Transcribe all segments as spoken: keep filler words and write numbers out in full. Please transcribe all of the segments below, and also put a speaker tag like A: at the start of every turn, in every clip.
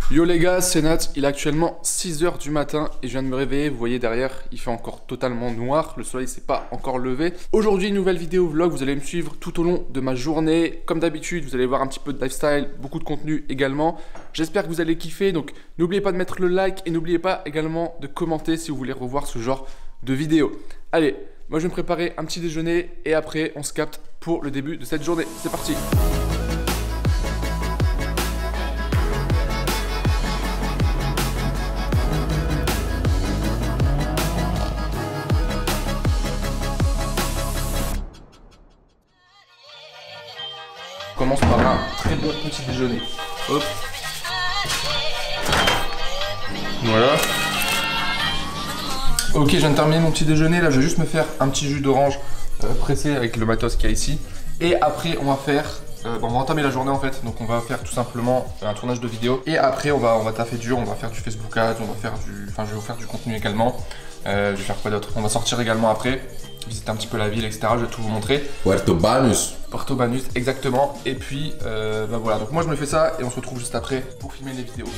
A: Yo les gars, c'est Nat, il est actuellement six heures du matin et je viens de me réveiller, vous voyez derrière, il fait encore totalement noir, le soleil s'est pas encore levé. Aujourd'hui, nouvelle vidéo vlog, vous allez me suivre tout au long de ma journée. Comme d'habitude, vous allez voir un petit peu de lifestyle, beaucoup de contenu également. J'espère que vous allez kiffer, donc n'oubliez pas de mettre le like et n'oubliez pas également de commenter si vous voulez revoir ce genre de vidéo. Allez, moi je vais me préparer un petit déjeuner et après on se capte pour le début de cette journée. C'est parti! On commence par un très bon petit déjeuner. Hop. Voilà. Ok, je viens de terminer mon petit déjeuner. Là, je vais juste me faire un petit jus d'orange euh, pressé avec le matos qu'il y a ici. Et après, on va faire... Euh, bon, on va entamer la journée en fait. Donc, on va faire tout simplement un tournage de vidéo. Et après, on va, on va taffer dur. On va faire du Facebook Ads. On va faire du... Enfin, je vais vous faire du contenu également. Euh, je vais faire quoi d'autre? On va sortir également après. Visiter un petit peu la ville, et cetera. Je vais tout vous montrer.
B: Puerto Banús.
A: Puerto Banús, exactement. Et puis, euh, bah voilà. Donc moi, je me fais ça et on se retrouve juste après pour filmer les vidéos.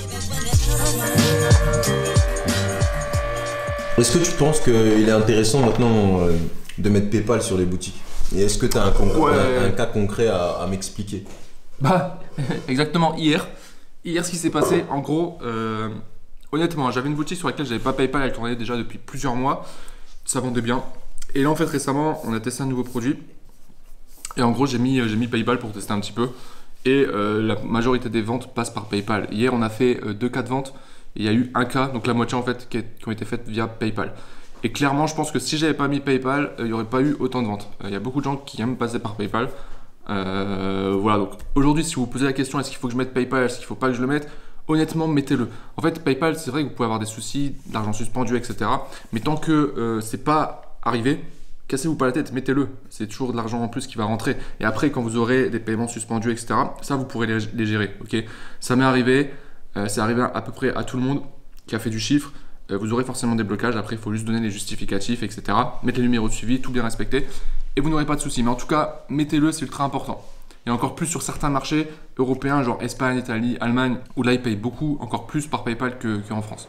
B: Est-ce que tu penses qu'il est intéressant maintenant euh, de mettre PayPal sur les boutiques? Et est-ce que tu as un,
A: ouais.
B: un, un cas concret à, à m'expliquer?
A: Bah, exactement. Hier, hier, ce qui s'est passé, en gros, euh, honnêtement, j'avais une boutique sur laquelle j'avais pas PayPal. Elle tournait déjà depuis plusieurs mois. Ça vendait bien. Et là, en fait, récemment, on a testé un nouveau produit. Et en gros, j'ai mis, j'ai mis PayPal pour tester un petit peu. Et euh, la majorité des ventes passent par PayPal. Hier, on a fait euh, deux cas de vente. Et il y a eu un cas, donc la moitié en fait, qui, est, qui ont été faites via PayPal. Et clairement, je pense que si j'avais pas mis PayPal, euh, il n'y aurait pas eu autant de ventes. Il euh, y a beaucoup de gens qui aiment passer par PayPal. Euh, voilà, donc aujourd'hui, si vous vous posez la question, est-ce qu'il faut que je mette PayPal, est-ce qu'il ne faut pas que je le mette? Honnêtement, mettez-le. En fait, PayPal, c'est vrai que vous pouvez avoir des soucis, de l'argent suspendu, et cetera. Mais tant que euh, c'est pas arrivé, cassez-vous pas la tête, mettez-le. C'est toujours de l'argent en plus qui va rentrer. Et après, quand vous aurez des paiements suspendus, et cetera, ça, vous pourrez les, les gérer. Okay, ça m'est arrivé, euh, c'est arrivé à peu près à tout le monde qui a fait du chiffre. Euh, vous aurez forcément des blocages. Après, il faut juste donner les justificatifs, et cetera. Mettre les numéros de suivi, tout bien respecter. Et vous n'aurez pas de soucis. Mais en tout cas, mettez-le, c'est ultra important. Et encore plus sur certains marchés européens, genre Espagne, Italie, Allemagne, où là, ils payent beaucoup, encore plus par PayPal qu'en France.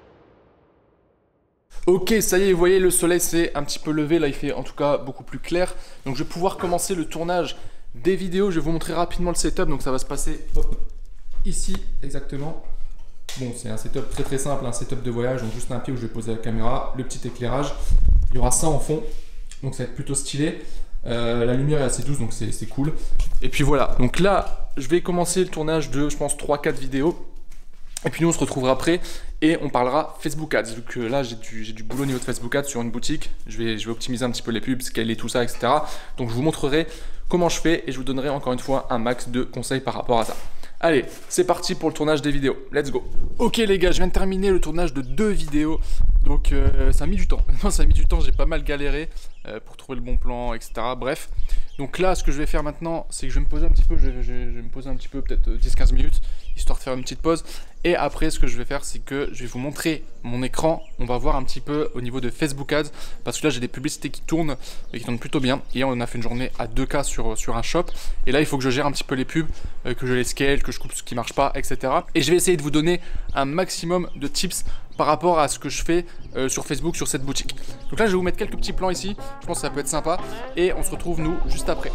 A: Ok, ça y est, vous voyez, le soleil s'est un petit peu levé, là il fait en tout cas beaucoup plus clair. Donc je vais pouvoir commencer le tournage des vidéos, je vais vous montrer rapidement le setup, donc ça va se passer hop, ici exactement. Bon, c'est un setup très très simple, un setup de voyage, donc juste un pied où je vais poser la caméra, le petit éclairage. Il y aura ça en fond, donc ça va être plutôt stylé. Euh, la lumière est assez douce, donc c'est cool. Et puis voilà, donc là je vais commencer le tournage de, je pense, trois quatre vidéos. Et puis nous on se retrouvera après et on parlera Facebook Ads. Vu que là j'ai du, du boulot au niveau de Facebook Ads sur une boutique, je vais, je vais optimiser un petit peu les pubs, scaler tout ça, et cetera. Donc je vous montrerai comment je fais et je vous donnerai encore une fois un max de conseils par rapport à ça. Allez, c'est parti pour le tournage des vidéos. Let's go. Ok les gars, je viens de terminer le tournage de deux vidéos. Donc euh, ça a mis du temps. Non, ça a mis du temps, j'ai pas mal galéré euh, pour trouver le bon plan, et cetera. Bref. Donc là, ce que je vais faire maintenant, c'est que je vais me poser un petit peu, je vais, je vais, je vais me poser un petit peu, peut-être dix quinze minutes, histoire de faire une petite pause. Et après, ce que je vais faire, c'est que je vais vous montrer mon écran. On va voir un petit peu au niveau de Facebook Ads, parce que là, j'ai des publicités qui tournent, et qui tournent plutôt bien. Et on a fait une journée à deux K sur, sur un shop. Et là, il faut que je gère un petit peu les pubs, euh, que je les scale, que je coupe ce qui marche pas, et cetera. Et je vais essayer de vous donner un maximum de tips par rapport à ce que je fais euh, sur Facebook, sur cette boutique. Donc là, je vais vous mettre quelques petits plans ici. Je pense que ça peut être sympa. Et on se retrouve, nous, juste après.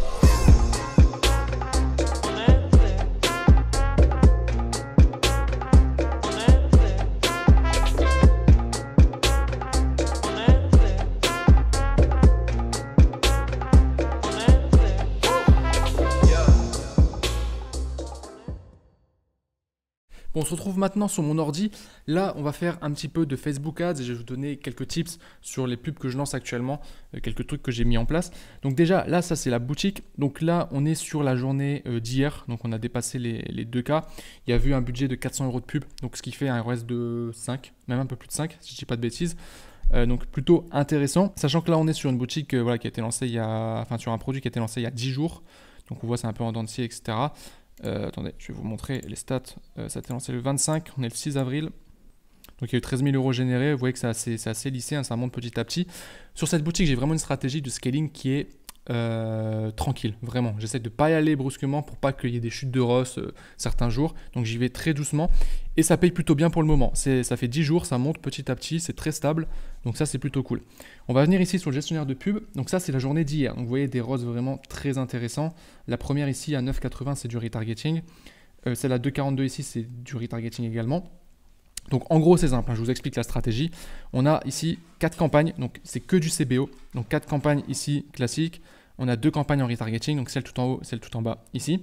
A: Bon, on se retrouve maintenant sur mon ordi. Là, on va faire un petit peu de Facebook Ads et je vais vous donner quelques tips sur les pubs que je lance actuellement, euh, quelques trucs que j'ai mis en place. Donc déjà, là, ça c'est la boutique. Donc là, on est sur la journée euh, d'hier. Donc on a dépassé les, les deux K. Il y a eu un budget de quatre cents euros de pub, donc ce qui fait un R O S de cinq, même un peu plus de cinq, si je ne dis pas de bêtises. Euh, donc plutôt intéressant. Sachant que là, on est sur une boutique euh, voilà, qui a été lancée il y a, enfin sur un produit qui a été lancé il y a dix jours. Donc on voit c'est un peu en dents de scie, et cetera. Euh, attendez, je vais vous montrer les stats. Euh, ça a été lancé le vingt-cinq, on est le six avril. Donc il y a eu treize mille euros générés. Vous voyez que c'est assez, assez lissé, hein, ça monte petit à petit. Sur cette boutique, j'ai vraiment une stratégie de scaling qui est euh, tranquille, vraiment. J'essaie de ne pas y aller brusquement pour pas qu'il y ait des chutes de Ross euh, certains jours. Donc j'y vais très doucement et ça paye plutôt bien pour le moment. Ça fait dix jours, ça monte petit à petit, c'est très stable. Donc ça, c'est plutôt cool. On va venir ici sur le gestionnaire de pub. Donc ça, c'est la journée d'hier. Donc vous voyez des Ross vraiment très intéressants. La première ici à neuf quatre-vingts, c'est du retargeting. Euh, celle à deux quarante-deux ici, c'est du retargeting également. Donc en gros c'est simple, hein, je vous explique la stratégie. On a ici quatre campagnes, donc c'est que du C B O. Donc quatre campagnes ici classiques. On a deux campagnes en retargeting, donc celle tout en haut, celle tout en bas ici.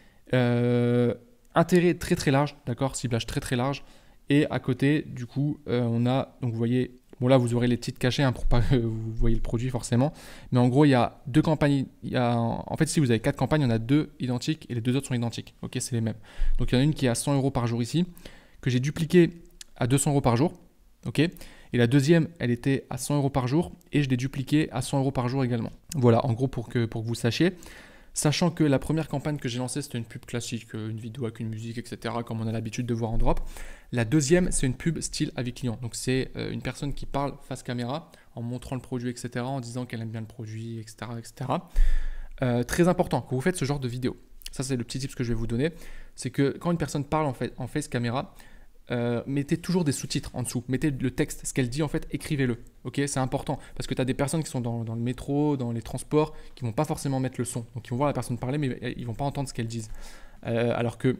A: Euh, intérêt très très large, d'accord, ciblage très très large. Et à côté du coup euh, on a, donc vous voyez, bon là vous aurez les titres cachés hein, pour pas que vous voyez le produit forcément. Mais en gros il y a deux campagnes, il y a, en fait si vous avez quatre campagnes, il y en a deux identiques et les deux autres sont identiques. Ok, c'est les mêmes. Donc il y en a une qui est à cent euros par jour ici, que j'ai dupliqué à deux cents euros par jour, ok. Et la deuxième, elle était à cent euros par jour et je l'ai dupliquée à cent euros par jour également. Voilà, en gros pour que, pour que vous sachiez. Sachant que la première campagne que j'ai lancée, c'était une pub classique, une vidéo avec une musique, et cetera, comme on a l'habitude de voir en drop. La deuxième, c'est une pub style avis client. Donc c'est une personne qui parle face caméra en montrant le produit, et cetera, en disant qu'elle aime bien le produit, et cetera, et cetera. Euh, très important, quand vous faites ce genre de vidéo, ça c'est le petit tip que je vais vous donner, c'est que quand une personne parle en, fait, en face caméra, Euh, mettez toujours des sous-titres en dessous, mettez le texte, ce qu'elle dit en fait, écrivez-le, ok, c'est important, parce que tu as des personnes qui sont dans, dans le métro, dans les transports, qui vont pas forcément mettre le son, donc ils vont voir la personne parler, mais ils vont pas entendre ce qu'elle dit, euh, alors que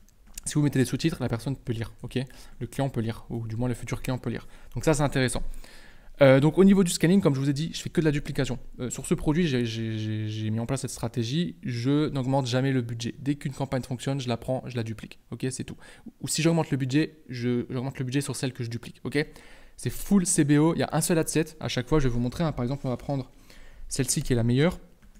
A: si vous mettez des sous-titres, la personne peut lire, ok, le client peut lire, ou du moins le futur client peut lire, donc ça c'est intéressant. Euh, donc au niveau du scaling, comme je vous ai dit, je fais que de la duplication. Euh, sur ce produit, j'ai mis en place cette stratégie. Je n'augmente jamais le budget. Dès qu'une campagne fonctionne, je la prends, je la duplique. Ok, c'est tout. Ou si j'augmente le budget, j'augmente le budget sur celle que je duplique. Ok, c'est full C B O. Il y a un seul ad set. À chaque fois, je vais vous montrer. Hein, par exemple, on va prendre celle-ci qui est la meilleure.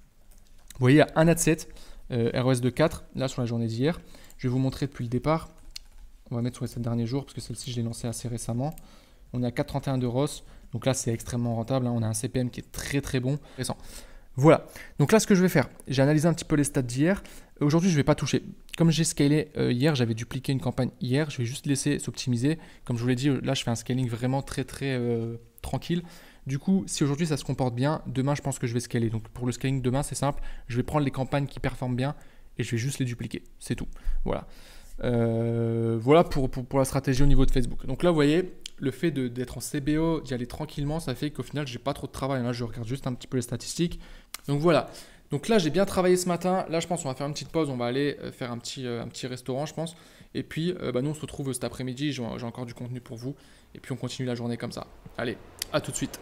A: Vous voyez, il y a un ad set euh, R O S de quatre. Là, sur la journée d'hier, je vais vous montrer depuis le départ. On va mettre sur les sept derniers jours parce que celle-ci, je l'ai lancée assez récemment. On est à quatre virgule trente et un de Ross. Donc là, c'est extrêmement rentable. Hein. On a un C P M qui est très très bon. Récent. Voilà. Donc là, ce que je vais faire, j'ai analysé un petit peu les stats d'hier. Aujourd'hui, je ne vais pas toucher. Comme j'ai scalé euh, hier, j'avais dupliqué une campagne hier. Je vais juste laisser s'optimiser. Comme je vous l'ai dit, là, je fais un scaling vraiment très très euh, tranquille. Du coup, si aujourd'hui ça se comporte bien, demain, je pense que je vais scaler. Donc pour le scaling demain, c'est simple. Je vais prendre les campagnes qui performent bien et je vais juste les dupliquer. C'est tout. Voilà. Euh, voilà pour, pour, pour la stratégie au niveau de Facebook. Donc là, vous voyez, le fait d'être en C B O, d'y aller tranquillement, ça fait qu'au final, j'ai pas trop de travail. Là, je regarde juste un petit peu les statistiques. Donc voilà. Donc là, j'ai bien travaillé ce matin. Là, je pense qu'on va faire une petite pause. On va aller faire un petit, un petit restaurant, je pense. Et puis, euh, bah, nous, on se retrouve cet après-midi. J'ai encore du contenu pour vous. Et puis, on continue la journée comme ça. Allez, à tout de suite.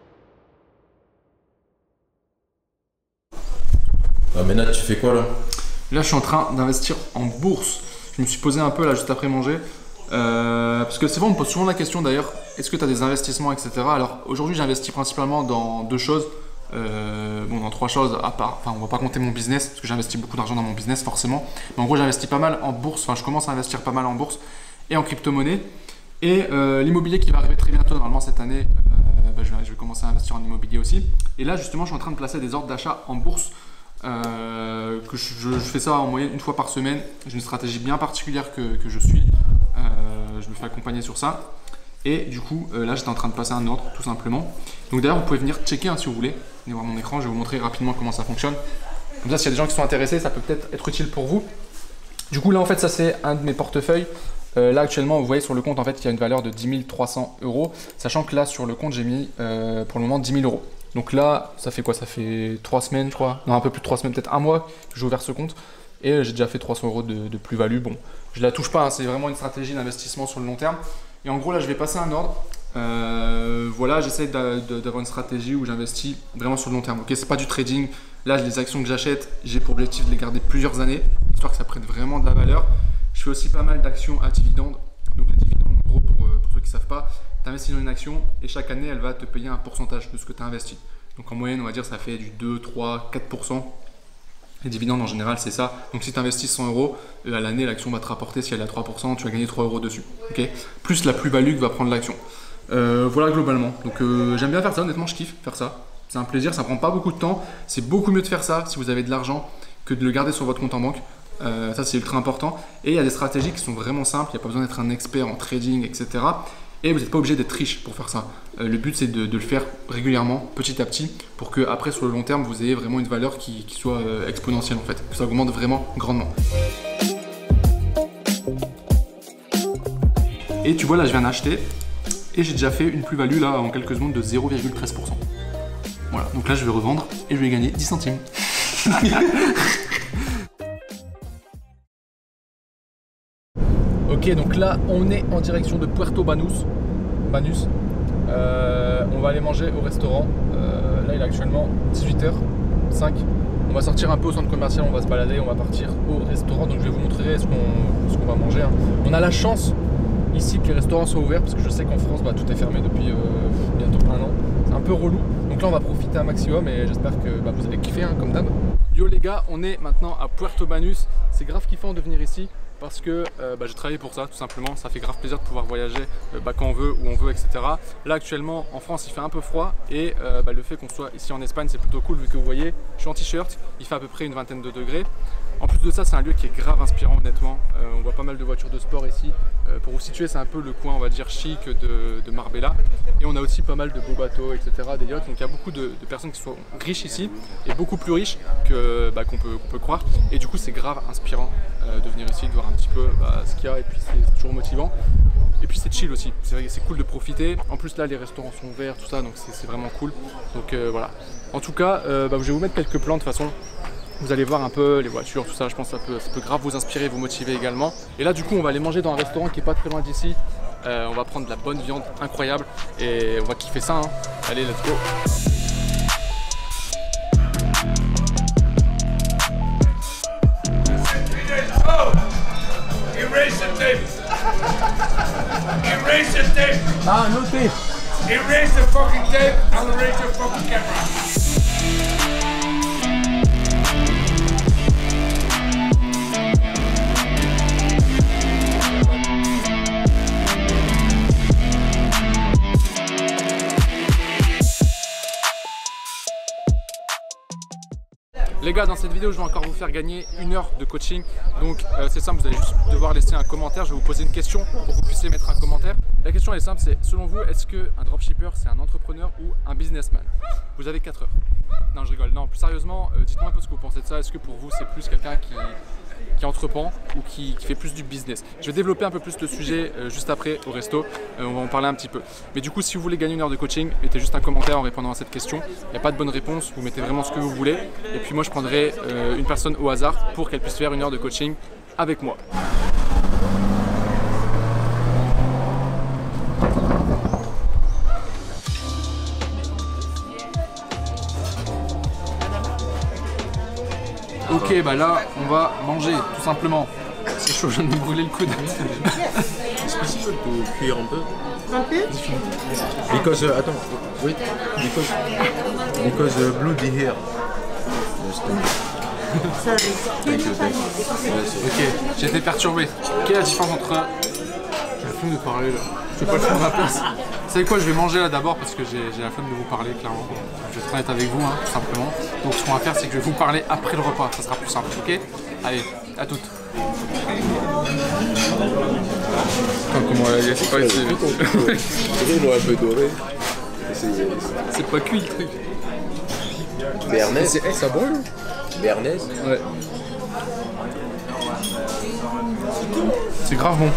B: Ah, mais là, tu fais quoi là?
A: Là, je suis en train d'investir en bourse. Je me suis posé un peu là, juste après manger. Euh, parce que c'est vrai, on me pose souvent la question d'ailleurs, est-ce que tu as des investissements, et cetera. Alors aujourd'hui, j'investis principalement dans deux choses, euh, bon, dans trois choses, à part, enfin, on va pas compter mon business, parce que j'investis beaucoup d'argent dans mon business forcément. Mais en gros, j'investis pas mal en bourse, enfin, je commence à investir pas mal en bourse et en crypto-monnaie. Et euh, l'immobilier qui va arriver très bientôt, normalement cette année, euh, bah, je, vais, je vais commencer à investir en immobilier aussi. Et là, justement, je suis en train de placer des ordres d'achat en bourse. Euh, que je, je, je fais ça en moyenne une fois par semaine. J'ai une stratégie bien particulière que, que je suis. Euh, je me fais accompagner sur ça. Et du coup, euh, là, j'étais en train de placer un ordre, tout simplement. Donc d'ailleurs, vous pouvez venir checker hein, si vous voulez. Venez voir mon écran, je vais vous montrer rapidement comment ça fonctionne. Comme ça, s'il y a des gens qui sont intéressés, ça peut peut-être être utile pour vous. Du coup, là, en fait, ça, c'est un de mes portefeuilles. Euh, là, actuellement, vous voyez sur le compte, en fait, il y a une valeur de dix mille trois cents euros. Sachant que là, sur le compte, j'ai mis euh, pour le moment dix mille euros. Donc là, ça fait quoi? Ça fait trois semaines, je crois. Non, un peu plus de trois semaines, peut-être un mois que j'ai ouvert ce compte. Et j'ai déjà fait trois cents euros de, de plus-value. Bon, je la touche pas, hein, c'est vraiment une stratégie d'investissement sur le long terme. Et en gros, là, je vais passer un ordre. Euh, voilà, j'essaie d'avoir une stratégie où j'investis vraiment sur le long terme. Ok, c'est pas du trading. Là, les actions que j'achète, j'ai pour objectif de les garder plusieurs années, histoire que ça prenne vraiment de la valeur. Je fais aussi pas mal d'actions à dividendes. Donc les dividendes, en gros, pour, pour ceux qui ne savent pas, tu investis dans une action et chaque année, elle va te payer un pourcentage de ce que tu as investi. Donc en moyenne, on va dire, ça fait du deux, trois, quatre pour cent. Les dividendes, en général, c'est ça. Donc si tu investis cent euros, à l'année, l'action va te rapporter, si elle est à trois pour cent, tu vas gagner trois euros dessus. Okay, plus la plus-value que va prendre l'action. Euh, voilà, globalement. Donc euh, j'aime bien faire ça, honnêtement, je kiffe faire ça. C'est un plaisir, ça prend pas beaucoup de temps. C'est beaucoup mieux de faire ça si vous avez de l'argent que de le garder sur votre compte en banque. Euh, ça, c'est ultra important. Et il y a des stratégies qui sont vraiment simples. Il n'y a pas besoin d'être un expert en trading, et cetera. Et vous n'êtes pas obligé d'être riche pour faire ça. Euh, le but c'est de, de le faire régulièrement, petit à petit, pour que après sur le long terme vous ayez vraiment une valeur qui, qui soit euh, exponentielle en fait, que ça augmente vraiment grandement. Et tu vois là je viens d'acheter et j'ai déjà fait une plus-value là en quelques secondes de zéro virgule treize pour cent. Voilà, donc là je vais revendre et je vais gagner dix centimes. Ok, donc là on est en direction de Puerto Banús. Banús. Euh, on va aller manger au restaurant. Euh, là il est actuellement dix-huit heures cinq. On va sortir un peu au centre commercial, on va se balader, on va partir au restaurant. Donc je vais vous montrer ce qu'on ce qu'on va manger. Hein. On a la chance ici que les restaurants soient ouverts parce que je sais qu'en France bah, tout est fermé depuis euh, bientôt un an. C'est un peu relou. Donc là on va profiter un maximum et j'espère que bah, vous allez kiffer hein, comme d'hab. Yo les gars, on est maintenant à Puerto Banús. C'est grave kiffant de venir ici parce que euh, bah, j'ai travaillé pour ça tout simplement. Ça fait grave plaisir de pouvoir voyager euh, bah, quand on veut, où on veut, et cetera. Là actuellement en France il fait un peu froid et euh, bah, le fait qu'on soit ici en Espagne c'est plutôt cool vu que vous voyez, je suis en t-shirt, il fait à peu près une vingtaine de degrés. En plus de ça, c'est un lieu qui est grave inspirant honnêtement. Euh, on voit pas mal de voitures de sport ici. Euh, pour vous situer, c'est un peu le coin, on va dire, chic de, de Marbella. Et on a aussi pas mal de beaux bateaux, et cetera, des yachts. Donc il y a beaucoup de, de personnes qui sont riches ici et beaucoup plus riches que bah, qu'on peut, qu'on peut croire. Et du coup, c'est grave inspirant euh, de venir ici, de voir un petit peu bah, ce qu'il y a. Et puis c'est toujours motivant. Et puis c'est chill aussi. C'est vrai que c'est cool de profiter. En plus là, les restaurants sont ouverts, tout ça, donc c'est vraiment cool. Donc euh, voilà. En tout cas, euh, bah, je vais vous mettre quelques plans de toute façon. Vous allez voir un peu les voitures, tout ça, je pense que ça peut, ça peut grave vous inspirer, vous motiver également. Et là du coup on va aller manger dans un restaurant qui est pas très loin d'ici. Euh, on va prendre de la bonne viande incroyable et on va kiffer ça hein. Allez, let's go.
C: Oh! Erase the tape! Erase the tape!
A: Ah, no tape!
C: Erase the fucking tape! I'll erase your fucking camera!
A: Les gars, dans cette vidéo, je vais encore vous faire gagner une heure de coaching. Donc euh, c'est simple, vous allez juste devoir laisser un commentaire. Je vais vous poser une question pour que vous puissiez mettre un commentaire. La question elle est simple, c'est selon vous, est-ce qu'un dropshipper c'est un entrepreneur ou un businessman? Vous avez quatre heures. Non, je rigole. Non, plus sérieusement, euh, dites-moi un peu ce que vous pensez de ça. Est-ce que pour vous c'est plus quelqu'un qui, qui entreprend ou qui, qui fait plus du business? Je vais développer un peu plus le sujet euh, juste après au resto. Euh, on va en parler un petit peu. Mais du coup, si vous voulez gagner une heure de coaching, mettez juste un commentaire en répondant à cette question. Il n'y a pas de bonne réponse, vous mettez vraiment ce que vous voulez. Et puis moi, je prendrai euh, une personne au hasard pour qu'elle puisse faire une heure de coaching avec moi. Ok, bah là, on va manger, tout simplement. C'est chaud, je viens de me brûler le coude.
B: Est-ce que tu peux cuire un peu?
D: Un peu?
B: Because, uh, attends, wait, because, because uh, bloody here. Just, uh,
D: Sorry.
B: thank you, thank you. Yes,
A: Ok, j'ai été perturbé. Quelle est la différence entre... J'ai la flemme de parler là. Je vais pas le faire à ma place. Vous savez quoi, je vais manger là d'abord parce que j'ai la flemme de vous parler clairement. Je vais être honnête avec vous, hein, tout simplement. Donc ce qu'on va faire, c'est que je vais vous parler après le repas. Ça sera plus simple, ok? Allez, à toutes. Attends, comment elle c'est pas ici.
B: ils l'ont un peu doré.
A: C'est pas cuit le truc.
B: Bernaise.
A: Ça brûle?
B: Bernaise.
A: Ouais. C'est grave bon.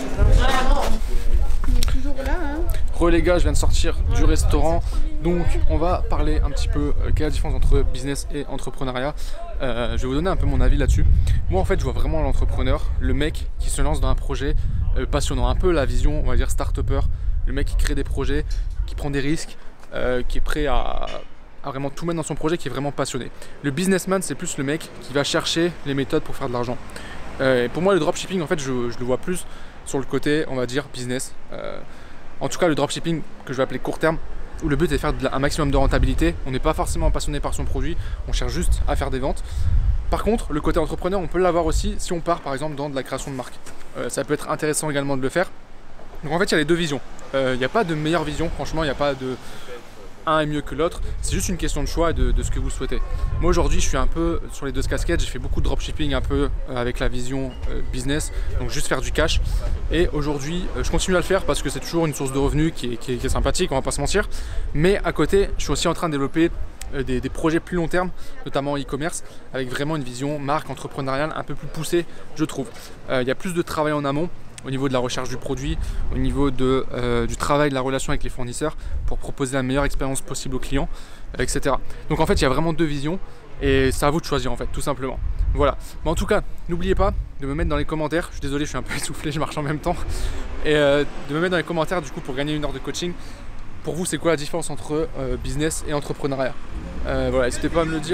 D: On est toujours là, hein.
A: Re les gars, je viens de sortir du restaurant, donc on va parler un petit peu euh, quelle est la différence entre business et entrepreneuriat. Euh, je vais vous donner un peu mon avis là-dessus. Moi en fait je vois vraiment l'entrepreneur, le mec qui se lance dans un projet euh, passionnant, un peu la vision on va dire start-upper, le mec qui crée des projets, qui prend des risques, euh, qui est prêt à, à vraiment tout mettre dans son projet, qui est vraiment passionné. Le businessman c'est plus le mec qui va chercher les méthodes pour faire de l'argent. Euh, et pour moi le dropshipping en fait je, je le vois plus sur le côté on va dire business. Euh, En tout cas, le dropshipping que je vais appeler court terme, où le but est de faire de la, un maximum de rentabilité. On n'est pas forcément passionné par son produit, on cherche juste à faire des ventes. Par contre, le côté entrepreneur, on peut l'avoir aussi si on part par exemple dans de la création de marque. Euh, ça peut être intéressant également de le faire. Donc en fait, il y a les deux visions. Il euh, n'y a pas de meilleure vision, franchement, il n'y a pas de un est mieux que l'autre, c'est juste une question de choix et de, de ce que vous souhaitez. Moi aujourd'hui je suis un peu sur les deux casquettes, j'ai fait beaucoup de dropshipping un peu euh, avec la vision euh, business, donc juste faire du cash. Et aujourd'hui euh, je continue à le faire parce que c'est toujours une source de revenus qui est, qui est, qui est sympathique, on va pas se mentir. Mais à côté je suis aussi en train de développer euh, des, des projets plus long terme, notamment e-commerce, avec vraiment une vision marque entrepreneuriale un peu plus poussée je trouve. Euh, il y a plus de travail en amont, au niveau de la recherche du produit, au niveau de, euh, du travail, de la relation avec les fournisseurs pour proposer la meilleure expérience possible aux clients, euh, et cetera. Donc en fait, il y a vraiment deux visions et c'est à vous de choisir en fait, tout simplement. Voilà. Mais en tout cas, n'oubliez pas de me mettre dans les commentaires, je suis désolé, je suis un peu essoufflé, je marche en même temps, et euh, de me mettre dans les commentaires du coup pour gagner une heure de coaching. Pour vous, c'est quoi la différence entre euh, business et entrepreneuriat? euh, Voilà, n'hésitez pas à me le dire.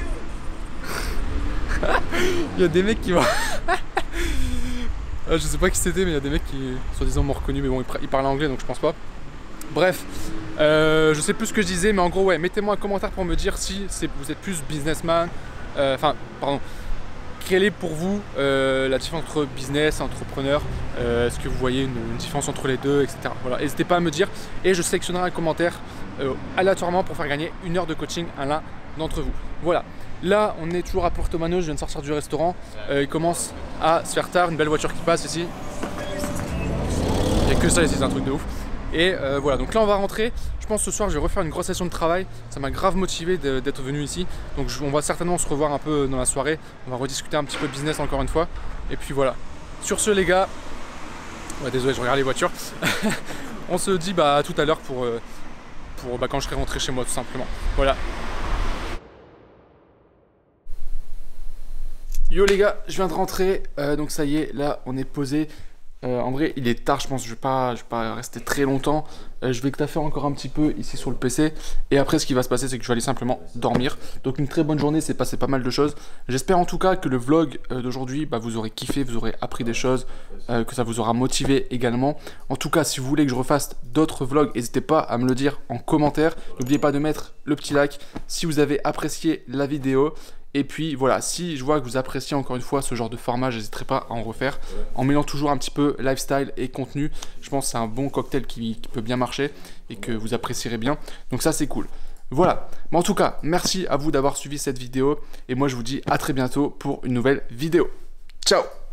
A: Il y a des mecs qui vont... Je sais pas qui c'était, mais il y a des mecs qui, soi-disant, m'ont reconnu, mais bon, ils parlaient anglais, donc je pense pas. Bref, euh, je sais plus ce que je disais, mais en gros, ouais, mettez-moi un commentaire pour me dire si vous êtes plus businessman, enfin, euh, pardon, quelle est pour vous euh, la différence entre business et entrepreneur, euh, est-ce que vous voyez une, une différence entre les deux, et cetera. Voilà, n'hésitez pas à me dire, et je sélectionnerai un commentaire euh, aléatoirement pour faire gagner une heure de coaching à l'un d'entre vous. Voilà. Là, on est toujours à Porto Mano, je viens de sortir du restaurant. Euh, il commence à se faire tard, une belle voiture qui passe ici. Il n'y a que ça ici, c'est un truc de ouf. Et euh, voilà, donc là on va rentrer. Je pense ce soir je vais refaire une grosse session de travail. Ça m'a grave motivé d'être venu ici. Donc je, on va certainement se revoir un peu dans la soirée. On va rediscuter un petit peu business encore une fois. Et puis voilà. Sur ce les gars, ouais, désolé je regarde les voitures. On se dit bah, à tout à l'heure pour, euh, pour bah, quand je serai rentré chez moi tout simplement. Voilà. Yo les gars, je viens de rentrer, euh, donc ça y est, là on est posé. Euh, en vrai, il est tard, je pense, je vais pas, je vais pas rester très longtemps. Euh, je vais taffer encore un petit peu ici sur le P C. Et après, ce qui va se passer, c'est que je vais aller simplement dormir. Donc une très bonne journée, c'est passé pas mal de choses. J'espère en tout cas que le vlog euh, d'aujourd'hui, bah, vous aurez kiffé, vous aurez appris des choses, euh, que ça vous aura motivé également. En tout cas, si vous voulez que je refasse d'autres vlogs, n'hésitez pas à me le dire en commentaire. N'oubliez pas de mettre le petit like si vous avez apprécié la vidéo. Et puis voilà, si je vois que vous appréciez encore une fois ce genre de format, j'hésiterai pas à en refaire. En mêlant toujours un petit peu lifestyle et contenu, je pense que c'est un bon cocktail qui, qui peut bien marcher et que vous apprécierez bien. Donc ça c'est cool. Voilà, mais en tout cas, merci à vous d'avoir suivi cette vidéo. Et moi je vous dis à très bientôt pour une nouvelle vidéo. Ciao!